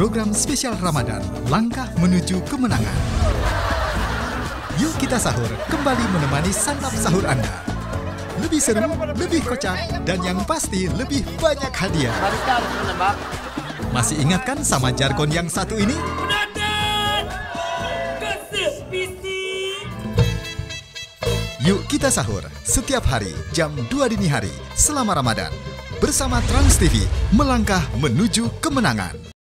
program spesial Ramadan, Langkah Menuju Kemenangan. Yuk kita sahur, kembali menemani santap sahur Anda. Lebih seru, lebih kocak, dan yang pasti lebih banyak hadiah. Masih ingat kan sama jargon yang satu ini? Yuk kita sahur, setiap hari jam 2 dini hari selama Ramadan. Bersama Trans TV, melangkah menuju kemenangan.